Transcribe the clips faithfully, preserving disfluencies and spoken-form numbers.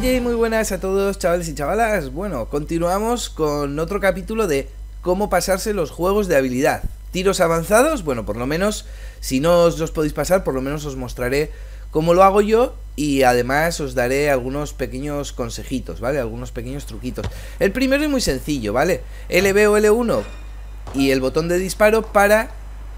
Yay, muy buenas a todos, chavales y chavalas. Bueno, continuamos con otro capítulo de cómo pasarse los juegos de habilidad. Tiros avanzados, bueno, por lo menos, si no os los podéis pasar, por lo menos os mostraré cómo lo hago yo. Y además os daré algunos pequeños consejitos, ¿vale? Algunos pequeños truquitos. El primero es muy sencillo, ¿vale? L B o L uno y el botón de disparo para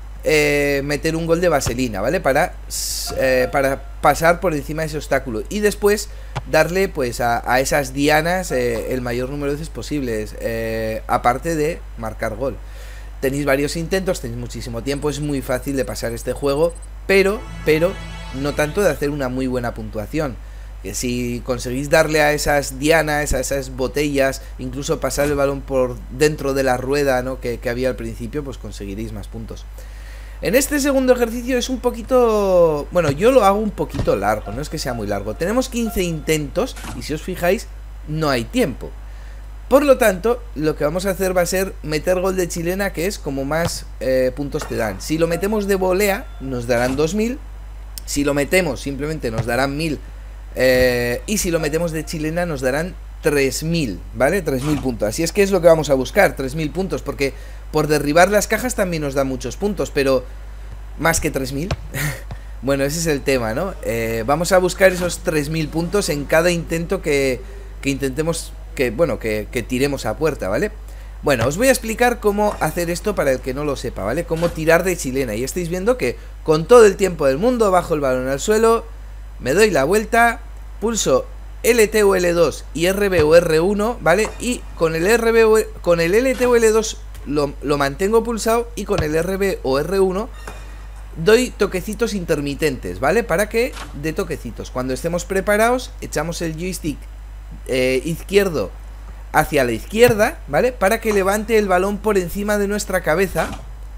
eh, meter un gol de vaselina, ¿vale? Para, eh, para pasar por encima de ese obstáculo. Y después darle pues a, a esas dianas eh, el mayor número de veces posibles, eh, aparte de marcar gol. Tenéis varios intentos, tenéis muchísimo tiempo, es muy fácil de pasar este juego, pero, pero... no tanto de hacer una muy buena puntuación. Que si conseguís darle a esas dianas, a esas botellas, incluso pasar el balón por dentro de la rueda, ¿no? que, que había al principio, pues conseguiréis más puntos. En este segundo ejercicio es un poquito... bueno, yo lo hago un poquito largo, no es que sea muy largo. Tenemos quince intentos y si os fijáis, no hay tiempo. Por lo tanto, lo que vamos a hacer va a ser meter gol de chilena, que es como más eh, puntos te dan. Si lo metemos de volea, nos darán dos mil. Si lo metemos simplemente nos darán mil, eh, y si lo metemos de chilena nos darán tres mil, ¿vale? tres mil puntos. Así es que es lo que vamos a buscar, tres mil puntos, porque por derribar las cajas también nos da muchos puntos, pero más que tres mil. Bueno, ese es el tema, ¿no? Eh, vamos a buscar esos tres mil puntos en cada intento que, que intentemos, que bueno, que, que tiremos a puerta, ¿vale? Bueno, os voy a explicar cómo hacer esto para el que no lo sepa, ¿vale? Cómo tirar de chilena. Y estáis viendo que con todo el tiempo del mundo bajo el balón al suelo, me doy la vuelta, pulso L T o L dos y R B o R uno, ¿vale? Y con el R B o, con el L T o L dos lo, lo mantengo pulsado y con el R B o R uno doy toquecitos intermitentes, ¿vale? Para que dé toquecitos. Cuando estemos preparados, echamos el joystick eh, izquierdo hacia la izquierda, ¿vale? Para que levante el balón por encima de nuestra cabeza.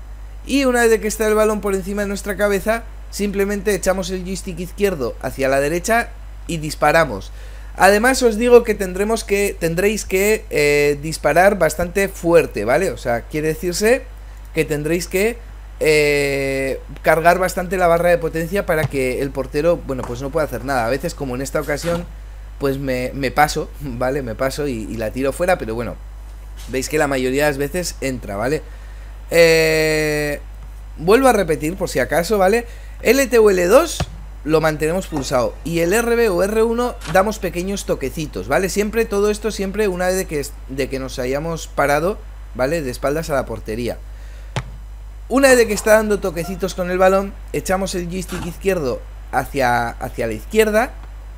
Y una vez que está el balón por encima de nuestra cabeza, simplemente echamos el joystick izquierdo hacia la derecha y disparamos. Además os digo que tendremos que tendréis que eh, disparar bastante fuerte, ¿vale? O sea, quiere decirse que tendréis que eh, cargar bastante la barra de potencia para que el portero, bueno, pues no pueda hacer nada. A veces, como en esta ocasión, pues me, me paso, ¿vale? Me paso y, y la tiro fuera, pero bueno, veis que la mayoría de las veces entra, ¿vale? Eh, vuelvo a repetir por si acaso, ¿vale? L T o L dos lo mantenemos pulsado y el R B o R uno damos pequeños toquecitos, ¿vale? Siempre, todo esto siempre una vez de que, de que nos hayamos parado, ¿vale? De espaldas a la portería. Una vez de que está dando toquecitos con el balón, echamos el joystick izquierdo hacia, hacia la izquierda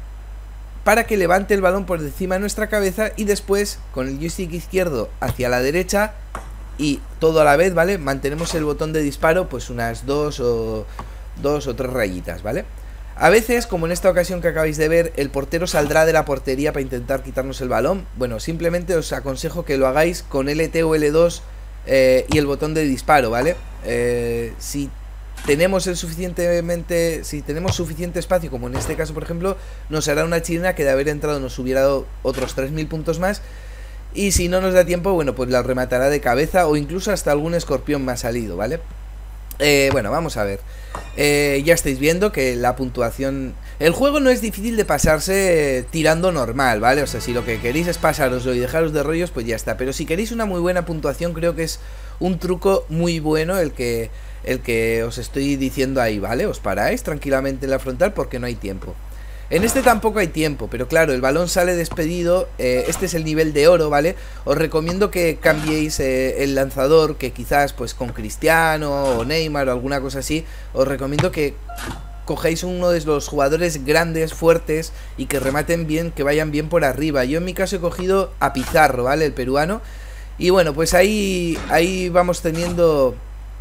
para que levante el balón por encima de nuestra cabeza y después con el joystick izquierdo hacia la derecha y todo a la vez, ¿vale? Mantenemos el botón de disparo pues unas dos o dos o tres rayitas, ¿vale? A veces, como en esta ocasión que acabáis de ver, el portero saldrá de la portería para intentar quitarnos el balón. Bueno, simplemente os aconsejo que lo hagáis con L T o L dos eh, y el botón de disparo, ¿vale? Eh, si tenemos el suficientemente si tenemos suficiente espacio, como en este caso por ejemplo, nos hará una chilena que de haber entrado nos hubiera dado otros tres mil puntos más, y si no nos da tiempo, bueno, pues la rematará de cabeza o incluso hasta algún escorpión me ha salido, ¿vale? Eh, bueno, vamos a ver. eh, Ya estáis viendo que la puntuación... el juego no es difícil de pasarse tirando normal, ¿vale? O sea, si lo que queréis es pasaroslo y dejaros de rollos, pues ya está. Pero si queréis una muy buena puntuación, creo que es un truco muy bueno el que... el que os estoy diciendo ahí, ¿vale? Os paráis tranquilamente en la frontal porque no hay tiempo. En este tampoco hay tiempo, pero claro, el balón sale despedido. eh, Este es el nivel de oro, ¿vale? Os recomiendo que cambiéis eh, el lanzador, que quizás pues con Cristiano o Neymar o alguna cosa así. Os recomiendo que cogéis uno de los jugadores grandes, fuertes y que rematen bien, que vayan bien por arriba. Yo en mi caso he cogido a Pizarro, ¿vale? El peruano. Y bueno, pues ahí, ahí vamos teniendo...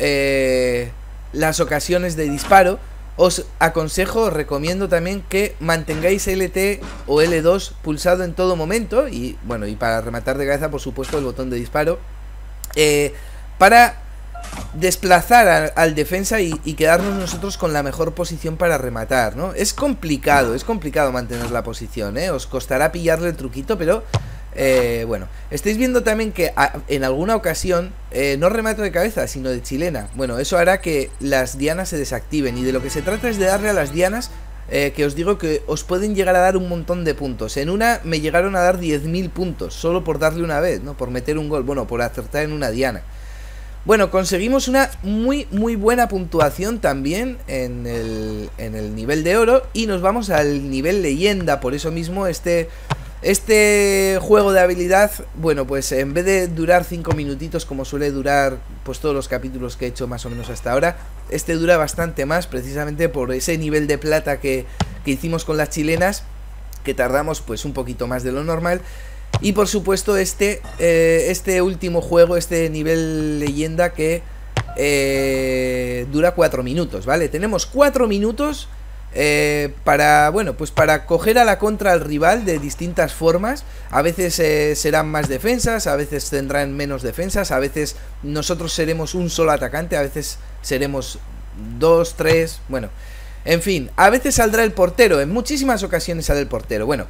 Eh, las ocasiones de disparo. Os aconsejo, os recomiendo también que mantengáis L T o L dos pulsado en todo momento. Y bueno, y para rematar de cabeza, por supuesto, el botón de disparo, eh, para desplazar a, al defensa y, y quedarnos nosotros con la mejor posición para rematar, ¿no? Es complicado, es complicado mantener la posición, ¿eh? Os costará pillarle el truquito, pero... Eh, bueno, estáis viendo también que a, en alguna ocasión eh, no remato de cabeza, sino de chilena. Bueno, eso hará que las dianas se desactiven, y de lo que se trata es de darle a las dianas eh, que os digo que os pueden llegar a dar un montón de puntos. En una me llegaron a dar diez mil puntos, solo por darle una vez, ¿no? Por meter un gol, bueno, por acertar en una diana. Bueno, conseguimos una muy muy buena puntuación también en el, en el nivel de oro. Y nos vamos al nivel leyenda. Por eso mismo este, este juego de habilidad, bueno, pues en vez de durar cinco minutitos como suele durar pues todos los capítulos que he hecho más o menos hasta ahora, este dura bastante más, precisamente por ese nivel de plata que, que hicimos con las chilenas, que tardamos pues un poquito más de lo normal. Y por supuesto este, eh, este último juego, este nivel leyenda que eh, dura cuatro minutos, ¿vale? Tenemos cuatro minutos eh, para, bueno, pues para coger a la contra al rival de distintas formas. A veces eh, serán más defensas, a veces tendrán menos defensas, a veces nosotros seremos un solo atacante, a veces seremos dos, tres, bueno, en fin, a veces saldrá el portero, en muchísimas ocasiones sale el portero. Bueno,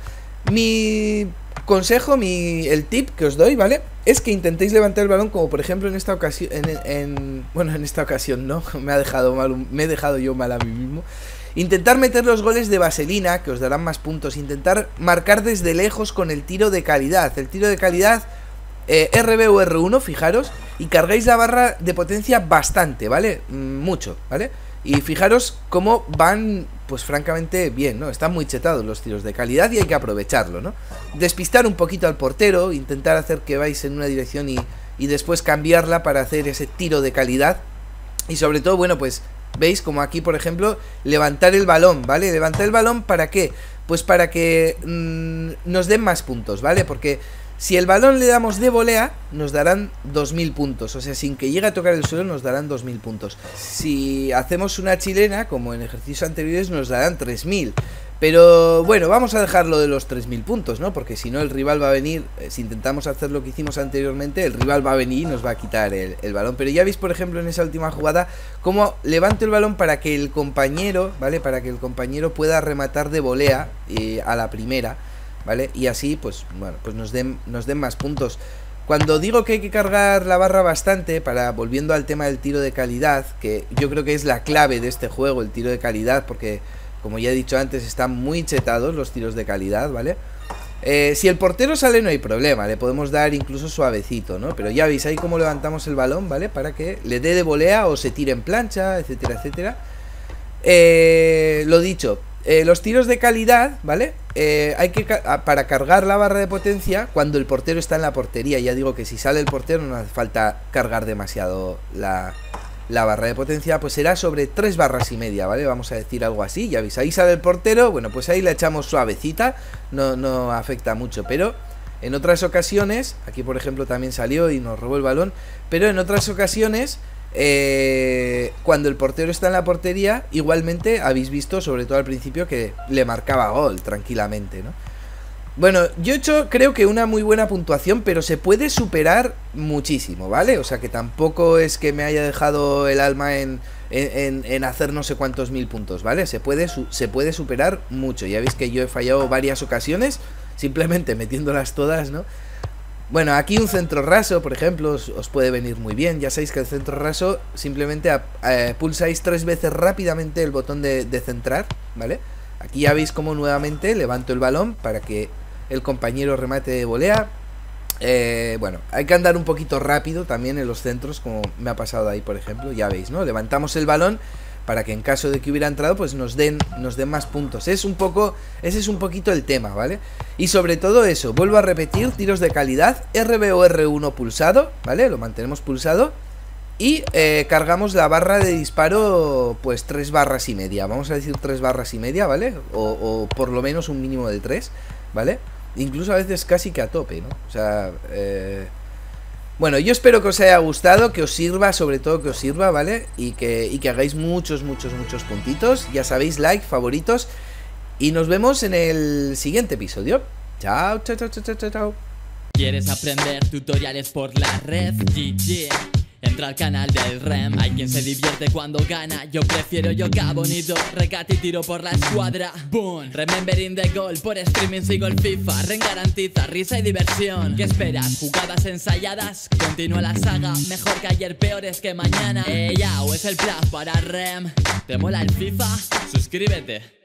mi consejo, mi, el tip que os doy, ¿vale? Es que intentéis levantar el balón, como por ejemplo en esta ocasión, en, en, bueno, en esta ocasión no, me ha dejado mal, me he dejado yo mal a mí mismo. Intentar meter los goles de vaselina, que os darán más puntos. Intentar marcar desde lejos con el tiro de calidad. El tiro de calidad eh, R B o R uno, fijaros, y cargáis la barra de potencia bastante, ¿vale? Mucho, ¿vale? Y fijaros cómo van, pues francamente bien, ¿no? Están muy chetados los tiros de calidad y hay que aprovecharlo, ¿no? Despistar un poquito al portero, intentar hacer que vais en una dirección y, y después cambiarla para hacer ese tiro de calidad. Y sobre todo, bueno, pues veis como aquí, por ejemplo, levantar el balón, ¿vale? Levantar el balón, ¿para qué? Pues para que mmm, nos den más puntos, ¿vale? Porque si el balón le damos de volea, nos darán dos mil puntos. O sea, sin que llegue a tocar el suelo, nos darán dos mil puntos. Si hacemos una chilena, como en ejercicios anteriores, nos darán tres mil. Pero bueno, vamos a dejarlo de los tres mil puntos, ¿no? Porque si no, el rival va a venir, eh, si intentamos hacer lo que hicimos anteriormente, el rival va a venir y nos va a quitar el, el balón. Pero ya veis, por ejemplo, en esa última jugada, cómo levanto el balón para que el compañero, ¿vale? Para que el compañero pueda rematar de volea eh, a la primera, ¿vale? Y así, pues, bueno, pues nos den, nos den más puntos. Cuando digo que hay que cargar la barra bastante, para, volviendo al tema del tiro de calidad, que yo creo que es la clave de este juego, el tiro de calidad, porque, como ya he dicho antes, están muy chetados los tiros de calidad, ¿vale? Eh, si el portero sale no hay problema, le podemos dar incluso suavecito, ¿no? Pero ya veis ahí cómo levantamos el balón, ¿vale? Para que le dé de volea o se tire en plancha, etcétera, etcétera. Eh, lo dicho, eh, los tiros de calidad, ¿vale? Eh, hay que, para cargar la barra de potencia, cuando el portero está en la portería, ya digo que si sale el portero no hace falta cargar demasiado la, la barra de potencia, pues será sobre tres barras y media, ¿vale? Vamos a decir algo así, ya veis, ahí sale el portero, bueno, pues ahí la echamos suavecita, no, no afecta mucho, pero en otras ocasiones, aquí por ejemplo también salió y nos robó el balón, pero en otras ocasiones, eh, cuando el portero está en la portería, igualmente habéis visto, sobre todo al principio, que le marcaba gol tranquilamente, ¿no? Bueno, yo he hecho creo que una muy buena puntuación, pero se puede superar muchísimo, ¿vale? O sea que tampoco es que me haya dejado el alma en, en, en hacer no sé cuántos mil puntos, ¿vale? Se puede, se puede superar mucho. Ya veis que yo he fallado varias ocasiones, simplemente metiéndolas todas, ¿no? Bueno, aquí un centro raso, por ejemplo, os, os puede venir muy bien. Ya sabéis que el centro raso simplemente a, a, pulsáis tres veces rápidamente el botón de, de centrar, ¿vale? Aquí ya veis cómo nuevamente levanto el balón para que el compañero remate de volea. Eh, bueno, hay que andar un poquito rápido también en los centros, como me ha pasado ahí, por ejemplo. Ya veis, ¿no? Levantamos el balón para que en caso de que hubiera entrado, pues nos den, nos den más puntos. Es un poco, ese es un poquito el tema, ¿vale? Y sobre todo eso, vuelvo a repetir, tiros de calidad, R B o R uno pulsado, ¿vale? Lo mantenemos pulsado. Y eh, cargamos la barra de disparo, pues tres barras y media. Vamos a decir tres barras y media, ¿vale? O, o por lo menos un mínimo de tres, ¿vale? Incluso a veces casi que a tope, ¿no? O sea, eh... bueno, yo espero que os haya gustado, que os sirva, sobre todo que os sirva, ¿vale? Y que, y que hagáis muchos, muchos, muchos puntitos. Ya sabéis, like, favoritos. Y nos vemos en el siguiente episodio. Chao, chao, chao, chao, chao, chao. ¿Quieres aprender tutoriales por la red? G G. Entra al canal del R E M. Hay quien se divierte cuando gana. Yo prefiero yoga bonito, recate y tiro por la escuadra. Boom, remembering the goal. Por streaming sigo el FIFA. Ren garantiza risa y diversión. ¿Qué esperas? ¿Jugadas ensayadas? Continúa la saga. Mejor que ayer, peores que mañana. Ella o es el plan para R E M. ¿Te mola el FIFA? Suscríbete.